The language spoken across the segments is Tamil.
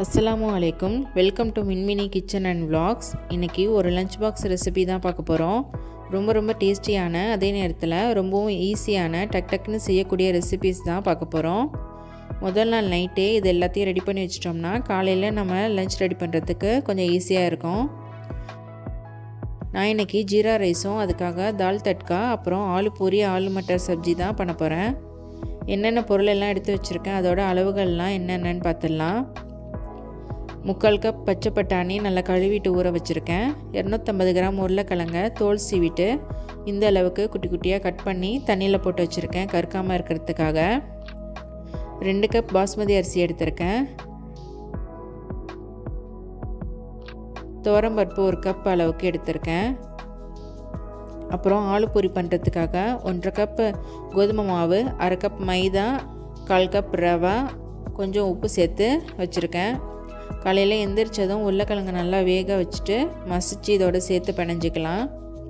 அஸ்ஸலாமு அலைக்கும். Welcome to Minmini kitchen and vlogs. இன்றைக்கி ஒரு லஞ்ச் பாக்ஸ் ரெசிபி தான் பார்க்க போகிறோம். ரொம்ப டேஸ்டியான, அதே நேரத்தில் ரொம்பவும் ஈஸியான டக்குன்னு செய்யக்கூடிய ரெசிபிஸ் தான் பார்க்க போகிறோம். முதல் நாள் நைட்டே இது எல்லாத்தையும் ரெடி பண்ணி வச்சிட்டோம்னா காலையில் நம்ம லஞ்ச் ரெடி பண்ணுறதுக்கு கொஞ்சம் ஈஸியாக இருக்கும். நான் இன்றைக்கி ஜீரா ரைஸும் அதுக்காக தால் தட்கா அப்புறம் ஆலு பூரி ஆலு மட்டர் சப்ஜி தான் பண்ண போகிறேன். என்னென்ன பொருளெல்லாம் எடுத்து வச்சுருக்கேன், அதோட அளவுகள்லாம் என்னென்னு பார்த்துடலாம். 3/4 கப் பச்சை பட்டாணி நல்லா கழுவிட்டு ஊற வச்சுருக்கேன். 250 கிராம் உருளைக்கிழங்க தோல் சீவிட்டு இந்த அளவுக்கு குட்டி குட்டியாக கட் பண்ணி தண்ணியில் போட்டு வச்சுருக்கேன் கருக்காமல் இருக்கிறதுக்காக. 2 கப் பாஸ்மதி அரிசி எடுத்திருக்கேன். துவரம்பருப்பு 1 கப் அளவுக்கு எடுத்திருக்கேன். அப்புறம் ஆலு பூரி பண்ணுறதுக்காக 1/2 கப் கோதுமை மாவு, 1/2 கப் மைதா, 1/4 கப் ரவா, கொஞ்சம் உப்பு சேர்த்து வச்சுருக்கேன். காலையில் எந்திரிச்சதும் உருளைக்கிழங்கு நல்லா வேக வச்சுட்டு மசிச்சு இதோடு சேர்த்து பிணைஞ்சிக்கலாம்.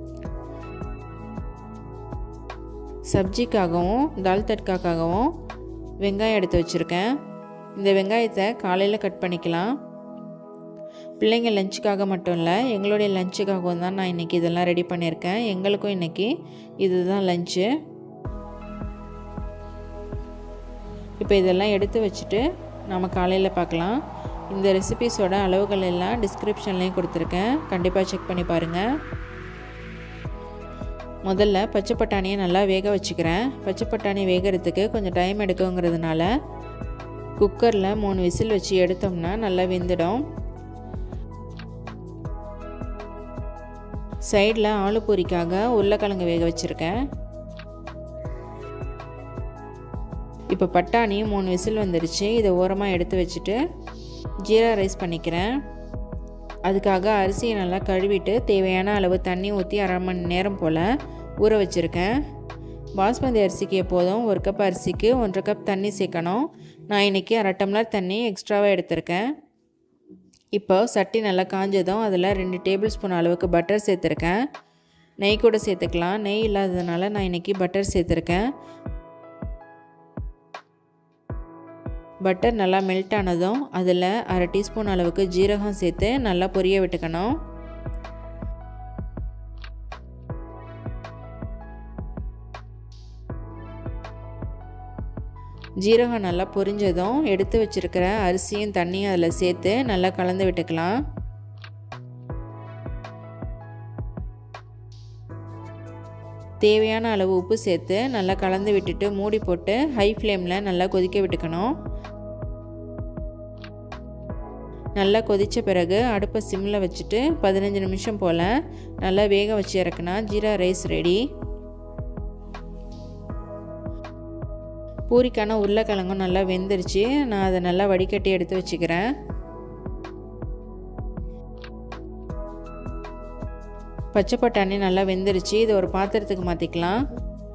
சப்ஜிக்காகவும் தால் தட்காக்காகவும் வெங்காயம் எடுத்து வச்சுருக்கேன். இந்த வெங்காயத்தை காலையில் கட் பண்ணிக்கலாம். பிள்ளைங்க லஞ்சுக்காக மட்டும் இல்லை, எங்களுடைய லஞ்சுக்காகவும் தான் நான் இன்றைக்கி இதெல்லாம் ரெடி பண்ணியிருக்கேன். எங்களுக்கும் இன்றைக்கி இதுதான் லஞ்சு. இப்போ இதெல்லாம் எடுத்து வச்சுட்டு நம்ம காலையில் பார்க்கலாம். இந்த ரெசிபீஸோட அளவுகள் எல்லாம் டிஸ்கிரிப்ஷன்லேயும் கொடுத்துருக்கேன், கண்டிப்பாக செக் பண்ணி பாருங்கள். முதல்ல பச்சை பட்டாணியை நல்லா வேக வச்சுக்கிறேன். பச்சை பட்டாணி வேகிறதுக்கு கொஞ்சம் டைம் எடுக்குங்கிறதுனால குக்கரில் 3 விசில் வச்சு எடுத்தோம்னா நல்லா வெந்துடும். சைடில் ஆலு பூரிக்காக உருளைக்கிழங்கு வேக வச்சுருக்கேன். இப்போ பட்டாணி 3 விசில் வந்துடுச்சு. இதை ஓரமாக எடுத்து வச்சுட்டு ஜீரா ரைஸ் பண்ணிக்கிறேன். அதுக்காக அரிசியை நல்லா கழுவிட்டு தேவையான அளவு தண்ணி ஊற்றி 1/2 மணி நேரம் போல் ஊற வச்சுருக்கேன். பாஸ்மதி அரிசிக்கு எப்போதும் 1 கப் அரிசிக்கு 1/2 கப் தண்ணி சேர்க்கணும். நான் இன்றைக்கி 1/2 டம்ளர் தண்ணி எக்ஸ்ட்ராவாக எடுத்திருக்கேன். இப்போ சட்டி நல்லா காஞ்சதும் அதில் 2 டேபிள் ஸ்பூன் அளவுக்கு பட்டர் சேர்த்துருக்கேன். நெய் கூட சேர்த்துக்கலாம். நெய் இல்லாததுனால நான் இன்றைக்கி பட்டர் சேர்த்துருக்கேன். பட்டர் நல்லா மெல்ட் ஆனதும் அதில் 1/2 டீஸ்பூன் அளவுக்கு ஜீரகம் சேர்த்து நல்லா பொரிய விட்டுக்கணும். ஜீரகம் நல்லா பொரிஞ்சதும் எடுத்து வச்சுருக்கிற அரிசியும் தண்ணியும் அதில் சேர்த்து நல்லா கலந்து விட்டுக்கலாம். தேவையான அளவு உப்பு சேர்த்து நல்லா கலந்து விட்டுட்டு மூடி போட்டு ஹை ஃப்ளேமில் நல்லா கொதிக்க விட்டுக்கணும். நல்லா கொதித்த பிறகு அடுப்பை சிம்மில் வச்சுட்டு 15 நிமிஷம் போல் நல்லா வேக வச்சு இறக்குனா ஜீரா ரைஸ் ரெடி. பூரிக்கான உருளைக்கிழங்கும் நல்லா வெந்துருச்சு. நான் அதை நல்லா வடிகட்டி எடுத்து வச்சுக்கிறேன். பச்சை பட்டாணி நல்லா வெந்துருச்சு. இதை ஒரு பாத்திரத்துக்கு மாற்றிக்கலாம்.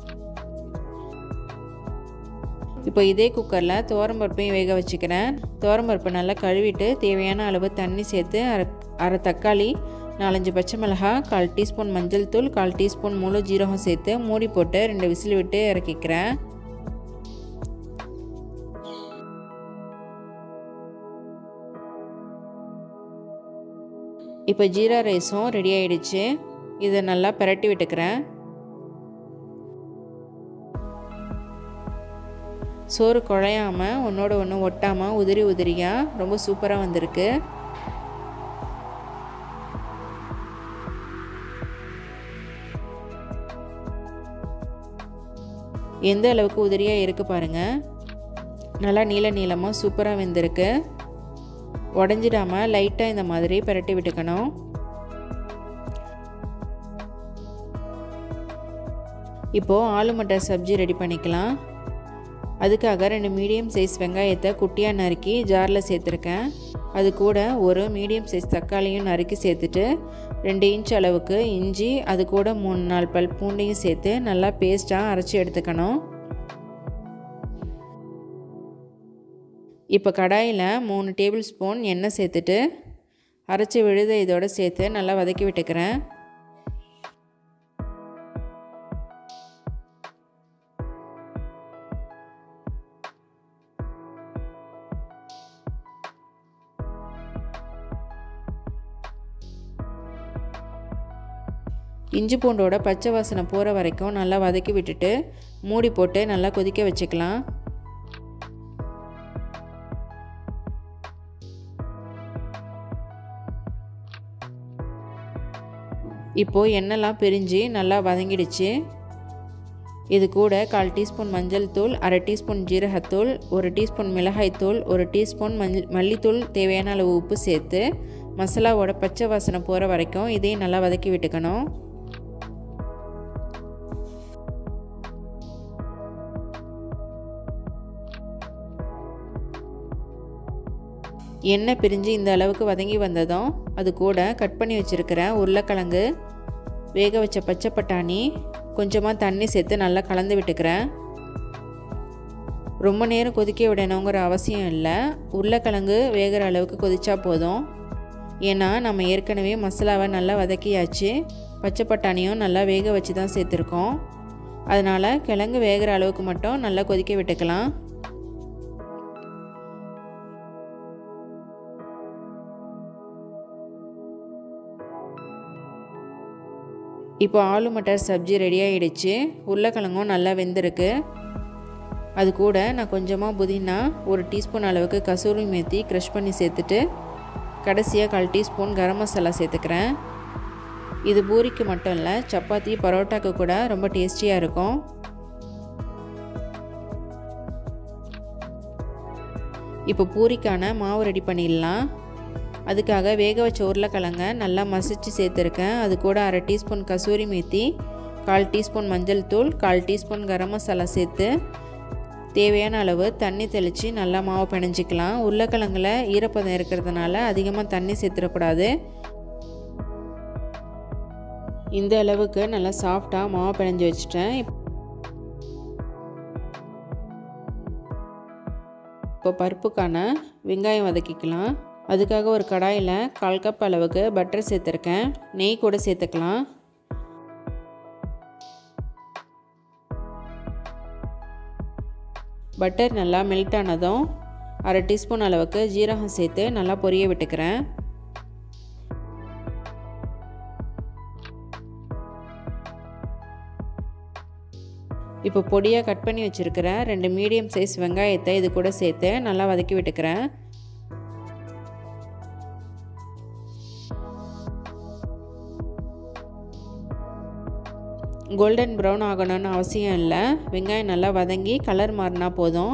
இப்போ இதே குக்கரில் துவரம்பருப்பையும் வேக வச்சுக்கிறேன். துவரம்பருப்பை நல்லா கழுவிட்டு தேவையான அளவு தண்ணி சேர்த்து அரை தக்காளி, 4-5 பச்சை மிளகாய், 1/4 டீஸ்பூன் மஞ்சள் தூள், 1/4 டீஸ்பூன் முழு ஜீரகம் சேர்த்து மூடி போட்டு 2 விசில் விட்டு இறக்கிக்கிறேன். இப்போ ஜீரா ரைஸும் ரெடி ஆகிடுச்சு. இதை நல்லா பிரட்டி விட்டுக்கிறேன். சோறு குழையாமல் ஒன்றோட ஒன்று ஒட்டாமல் உதிரியாக ரொம்ப சூப்பராக வந்திருக்கு. எந்த அளவுக்கு உதிரியாக இருக்குது பாருங்கள். நல்லா நீளமாக சூப்பராக வெந்திருக்கு. உடஞ்சிடாமல் லைட்டாக இந்த மாதிரி பிரட்டி விட்டுக்கணும். இப்போது ஆலு மட்டர் சப்ஜி ரெடி பண்ணிக்கலாம். அதுக்காக 2 மீடியம் சைஸ் வெங்காயத்தை குட்டியாக நறுக்கி ஜாரில் சேர்த்துருக்கேன். அது கூட ஒரு மீடியம் சைஸ் தக்காளியும் நறுக்கி சேர்த்துட்டு 2 இன்ச் அளவுக்கு இஞ்சி, அது கூட 3-4 பல் பூண்டையும் சேர்த்து நல்லா பேஸ்ட்டாக அரைச்சி எடுத்துக்கணும். இப்போ கடாயில் 3 டேபிள் ஸ்பூன் எண்ணெய் சேர்த்துட்டு அரைச்சி விழுதை இதோடு சேர்த்து நல்லா வதக்கி விட்டுக்கிறேன். இஞ்சி பூண்டோட பச்சை வாசனை போகிற வரைக்கும் நல்லா வதக்கி விட்டுட்டு மூடி போட்டு நல்லா கொதிக்க வச்சுக்கலாம். இப்போது எண்ணெய்லாம் பிரிஞ்சு நல்லா வதங்கிடுச்சு. இது கூட 1/4 டீஸ்பூன் மஞ்சள் தூள், 1/2 டீஸ்பூன் ஜீரகத்தூள், 1 டீஸ்பூன் மிளகாய்த்தூள், 1 டீஸ்பூன் மல்லித்தூள், தேவையான அளவு உப்பு சேர்த்து மசாலாவோட பச்சை வாசனை போகிற வரைக்கும் இதையும் நல்லா வதக்கி விட்டுக்கணும். எண்ணெய் பிரிஞ்சு இந்த அளவுக்கு வதங்கி வந்ததும் அது கூட கட் பண்ணி வச்சுருக்கிற உருளைக்கிழங்கு, வேக வச்ச பச்சை பட்டாணி, கொஞ்சமாக தண்ணி சேர்த்து நல்லா கலந்து விட்டுக்கிறேன். ரொம்ப நேரம் கொதிக்க விடணுங்கிற அவசியம் இல்லை. உருளைக்கிழங்கு வேகிற அளவுக்கு கொதிச்சா போதும். ஏன்னா நம்ம ஏற்கனவே மசாலாவை நல்லா வதக்கியாச்சு, பச்சை பட்டாணியும் நல்லா வேக வச்சு தான் சேர்த்துருக்கோம். அதனால் கிழங்கு வேகிற அளவுக்கு மட்டும் நல்லா கொதிக்க விட்டுக்கலாம். இப்போ ஆலு மட்டர் சப்ஜி ரெடி ஆகிடுச்சு. உருளைக்கிழங்கும் நல்லா வெந்திருக்கு. அது கூட நான் கொஞ்சமாக புதினா, 1 டீஸ்பூன் அளவுக்கு கசூரி மேத்தி க்ரஷ் பண்ணி சேர்த்துட்டு கடைசியாக 1/4 டீஸ்பூன் கரம் மசாலா சேர்த்துக்கிறேன். இது பூரிக்கு மட்டும் இல்லை, சப்பாத்தி பரோட்டாக்கு கூட ரொம்ப டேஸ்டியாக இருக்கும். இப்போ பூரிக்கான மாவு ரெடி பண்ணிடலாம். அதுக்காக வேக வச்ச உருளைக்கிழங்க நல்லா மசிச்சு சேர்த்துருக்கேன். அது கூட 1/2 டீஸ்பூன் கசூரி மேத்தி, 1/4 டீஸ்பூன் மஞ்சள் தூள், 1/4 டீஸ்பூன் கரம் மசாலா சேர்த்து தேவையான அளவு தண்ணி தெளித்து நல்லா மாவு பிணைஞ்சிக்கலாம். உருளைக்கிழங்குல ஈரப்பதம் இருக்கிறதுனால அதிகமாக தண்ணி சேர்த்துடக்கூடாது. இந்த அளவுக்கு நல்லா சாஃப்டாக மாவு பிணைஞ்சி வச்சுட்டேன். இப்போ பருப்புக்கான வெங்காயம் வதக்கிக்கலாம். அதுக்காக ஒரு கடாயில் 1/4 கப் அளவுக்கு பட்டர் சேர்த்துருக்கேன். நெய் கூட சேர்த்துக்கலாம். பட்டர் நல்லா மெல்ட் ஆனதும் 1/2 டீஸ்பூன் அளவுக்கு ஜீரகம் சேர்த்து நல்லா பொரிய விட்டுக்கிறேன். இப்போ பொடியாக கட் பண்ணி வச்சுருக்கிற 2 மீடியம் சைஸ் வெங்காயத்தை இது கூட சேர்த்து நல்லா வதக்கி விட்டுக்கிறேன். கோல்டன் ப்ரௌன் ஆகணும்னு அவசியம் இல்லை. வெங்காயம் நல்லா வதங்கி கலர் மாறினா போதும்.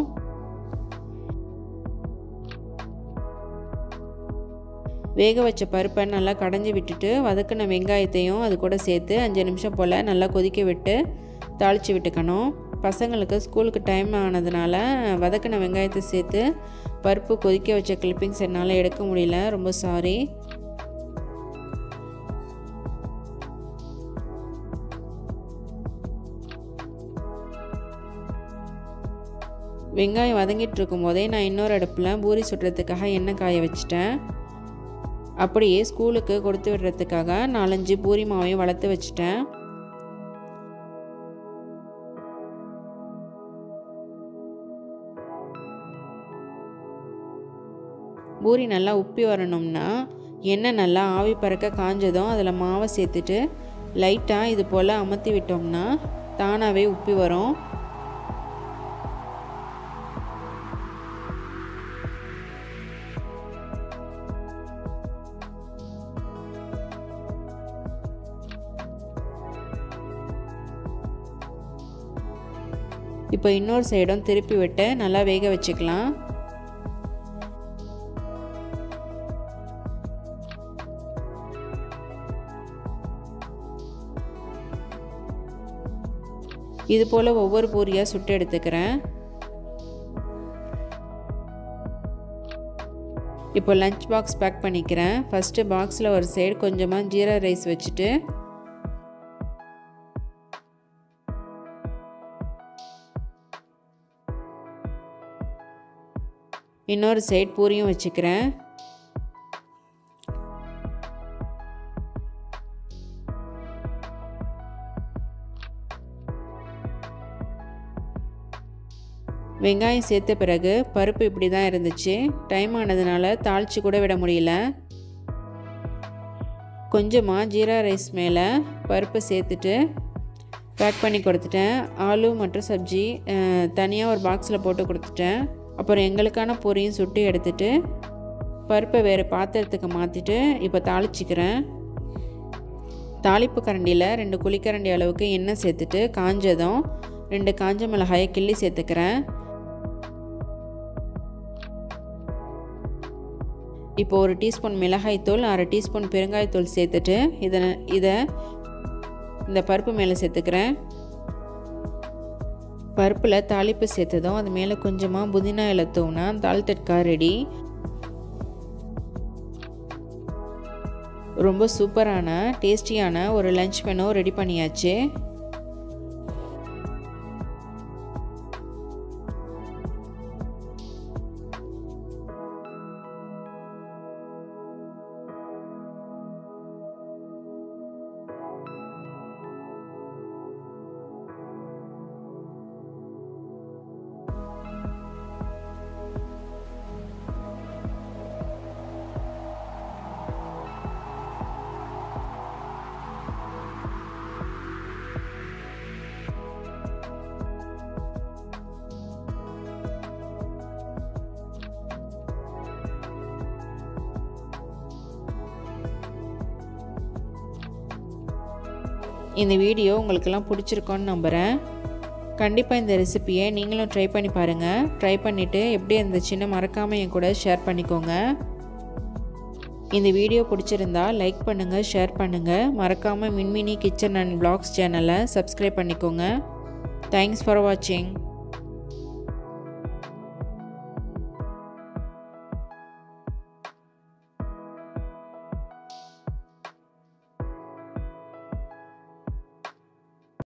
வேக வச்ச பருப்பை நல்லா கடைஞ்சி விட்டுட்டு வதக்கின வெங்காயத்தையும் அது கூட சேர்த்து 5 நிமிஷம் போல் நல்லா கொதிக்க விட்டு தாளித்து விட்டுக்கணும். பசங்களுக்கு ஸ்கூலுக்கு டைம் ஆனதுனால வதக்கின வெங்காயத்தை சேர்த்து பருப்பு கொதிக்க வச்ச கிளிப்பிங்ஸ் என்னால் எடுக்க முடியல, ரொம்ப சாரி. வெங்காயம் வதங்கிட்டு இருக்கும் போதே நான் இன்னொரு அடுப்பில் பூரி சுடுறதுக்காக எண்ணெய் காய வச்சிட்டேன். அப்படியே ஸ்கூலுக்கு கொடுத்து விடுறதுக்காக 4-5 பூரி மாவையும் வளர்த்து வச்சிட்டேன். பூரி நல்லா உப்பி வரணும்னா எண்ணெய் நல்லா ஆவி பறக்க காஞ்சதும் அதில் மாவை சேர்த்துட்டு லைட்டாக இது போல் அமர்த்தி விட்டோம்னா தானாகவே உப்பி வரும். இப்போ இன்னொரு சைடும் திருப்பி விட்டு நல்லா வேக வச்சுக்கலாம். இது போல் ஒவ்வொரு பூரியாக சுட்டு எடுத்துக்கிறேன். இப்போ லஞ்ச் பாக்ஸ் பேக் பண்ணிக்கிறேன். ஃபஸ்ட்டு பாக்ஸில் ஒரு சைடு கொஞ்சமாக ஜீரா ரைஸ் வச்சுட்டு இன்னொரு சைடு பூரியும் வச்சுக்கிறேன். வெங்காயம் சேர்த்த பிறகு பருப்பு இப்படி தான் இருந்துச்சு. டைம் ஆனதுனால தாளித்து கூட விட முடியல. கொஞ்சமாக ஜீரா ரைஸ் மேலே பருப்பை சேர்த்துட்டு பேக் பண்ணி கொடுத்துட்டேன். ஆலு மற்றும் சப்ஜி தனியாக ஒரு பாக்ஸில் போட்டு கொடுத்துட்டேன். அப்புறம் எங்களுக்கான பொரியும் சுட்டு எடுத்துகிட்டு பருப்பை வேறு பாத்திரத்துக்கு மாற்றிட்டு இப்போ தாளிச்சிக்கிறேன். தாளிப்பு கரண்டியில் 2 குழிக்கரண்டி அளவுக்கு எண்ணெய் சேர்த்துட்டு காஞ்சதும் 2 காஞ்ச மிளகாயை கிள்ளி சேர்த்துக்கிறேன். இப்போ 1 டீஸ்பூன் மிளகாய்த்தூள், 1/2 டீஸ்பூன் பெருங்காயத்தூள் சேர்த்துட்டு இதை இந்த பருப்பு மேலே சேர்த்துக்கிறேன். பருப்பில் தாளிப்பு சேர்த்ததும் அது மேலே கொஞ்சமாக புதினா இலை தூவினா தால் தட்கா ரெடி. ரொம்ப சூப்பரான டேஸ்டியான ஒரு லஞ்ச் மெனு ரெடி பண்ணியாச்சு. இந்த வீடியோ உங்களுக்கெல்லாம் பிடிச்சிருக்கோன்னு நம்புகிறேன். கண்டிப்பாக இந்த ரெசிப்பியை நீங்களும் ட்ரை பண்ணி பாருங்கள். ட்ரை பண்ணிவிட்டு எப்படி இருந்துச்சுன்னு மறக்காமல் என் கூட ஷேர் பண்ணிக்கோங்க. இந்த வீடியோ பிடிச்சிருந்தா லைக் பண்ணுங்கள், ஷேர் பண்ணுங்கள். மறக்காமல் மின்மினி கிச்சன் அண்ட் vlogs சேனலை சப்ஸ்கிரைப் பண்ணிக்கோங்க. தேங்க்ஸ் ஃபார் வாட்சிங்.